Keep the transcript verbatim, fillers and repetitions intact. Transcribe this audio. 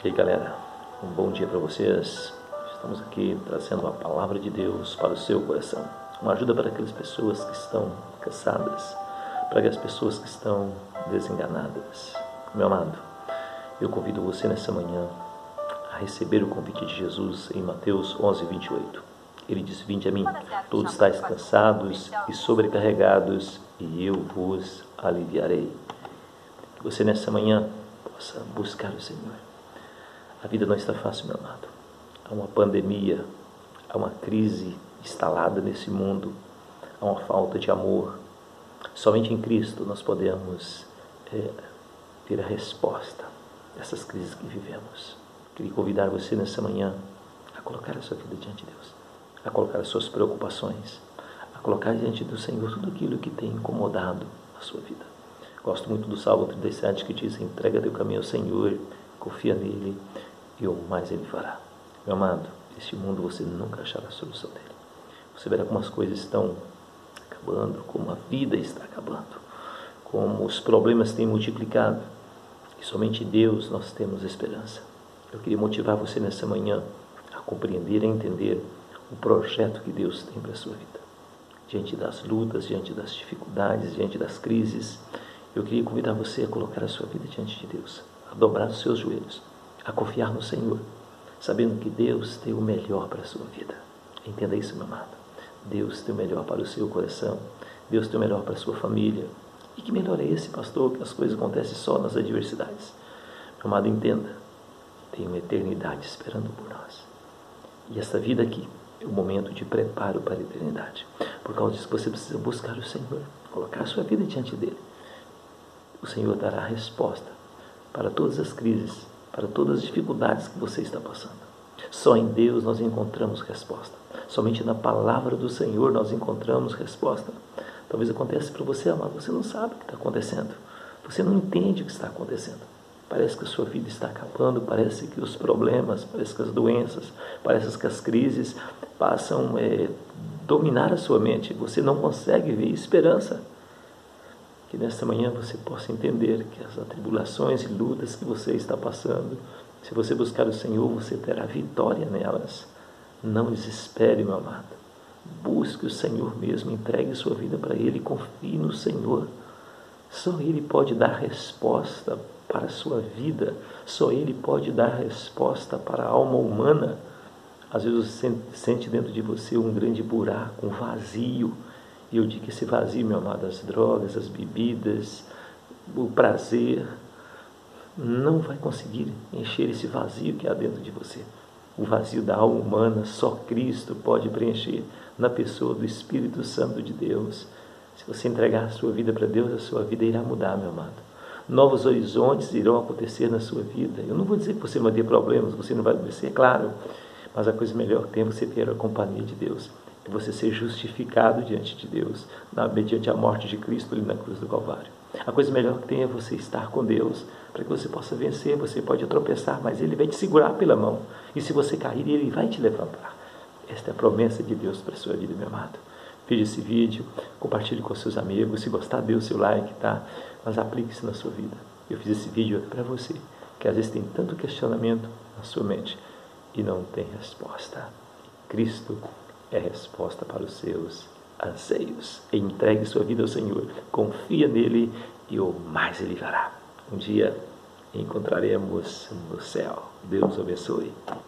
E aí, galera, um bom dia para vocês. Estamos aqui trazendo a palavra de Deus para o seu coração, uma ajuda para aquelas pessoas que estão cansadas, para aquelas pessoas que estão desenganadas. Meu amado, eu convido você nessa manhã a receber o convite de Jesus em Mateus onze, vinte e oito. Ele diz: vinde a mim, todos estáis cansados e sobrecarregados, e eu vos aliviarei. Que você nessa manhã possa buscar o Senhor. A vida não está fácil, meu amado. Há uma pandemia, há uma crise instalada nesse mundo, há uma falta de amor. Somente em Cristo nós podemos é, ter a resposta dessas crises que vivemos. Queria convidar você nessa manhã a colocar a sua vida diante de Deus, a colocar as suas preocupações, a colocar diante do Senhor tudo aquilo que tem incomodado a sua vida. Gosto muito do Salmo trinta e sete, que diz: entrega teu caminho ao Senhor, confia nele e o mais ele fará. Meu amado, neste mundo você nunca achará a solução dele. Você verá como as coisas estão acabando, como a vida está acabando, como os problemas têm multiplicado, e somente em Deus nós temos esperança. Eu queria motivar você nessa manhã a compreender e entender o projeto que Deus tem para a sua vida. Diante das lutas, diante das dificuldades, diante das crises, eu queria convidar você a colocar a sua vida diante de Deus, a dobrar os seus joelhos, a confiar no Senhor, sabendo que Deus tem o melhor para a sua vida. Entenda isso, meu amado. Deus tem o melhor para o seu coração, Deus tem o melhor para a sua família. E que melhor é esse, pastor, que as coisas acontecem só nas adversidades? Meu amado, entenda, tem uma eternidade esperando por nós. E essa vida aqui é o momento de preparo para a eternidade. Por causa disso, você precisa buscar o Senhor, colocar a sua vida diante dele. O Senhor dará a resposta para todas as crises, para todas as dificuldades que você está passando. Só em Deus nós encontramos resposta. Somente na palavra do Senhor nós encontramos resposta. Talvez aconteça para você, amado, você não sabe o que está acontecendo. Você não entende o que está acontecendo. Parece que a sua vida está acabando, parece que os problemas, parece que as doenças, parece que as crises passam a é, dominar a sua mente. Você não consegue ver esperança. Que nesta manhã você possa entender que as atribulações e lutas que você está passando, se você buscar o Senhor, você terá vitória nelas. Não desespere, meu amado. Busque o Senhor mesmo, entregue sua vida para Ele, confie no Senhor. Só Ele pode dar resposta para a sua vida, só Ele pode dar resposta para a alma humana. Às vezes você sente dentro de você um grande buraco, um vazio. E eu digo que esse vazio, meu amado, as drogas, as bebidas, o prazer, não vai conseguir encher esse vazio que há dentro de você. O vazio da alma humana, só Cristo pode preencher na pessoa do Espírito Santo de Deus. Se você entregar a sua vida para Deus, a sua vida irá mudar, meu amado. Novos horizontes irão acontecer na sua vida. Eu não vou dizer que você não vai ter problemas, você não vai adoecer, é claro. Mas a coisa melhor que tem é você ter a companhia de Deus. É você ser justificado diante de Deus, na, mediante a morte de Cristo ali na cruz do Calvário. A coisa melhor que tem é você estar com Deus, para que você possa vencer. Você pode tropeçar, mas Ele vai te segurar pela mão. E se você cair, Ele vai te levantar. Esta é a promessa de Deus para a sua vida, meu amado. Veja esse vídeo, compartilhe com seus amigos. Se gostar, dê o seu like, tá? Mas aplique isso na sua vida. Eu fiz esse vídeo para você, que às vezes tem tanto questionamento na sua mente e não tem resposta. Cristo é a resposta para os seus anseios. Entregue sua vida ao Senhor, confia nele e o mais ele fará. Um dia encontraremos no céu. Deus abençoe.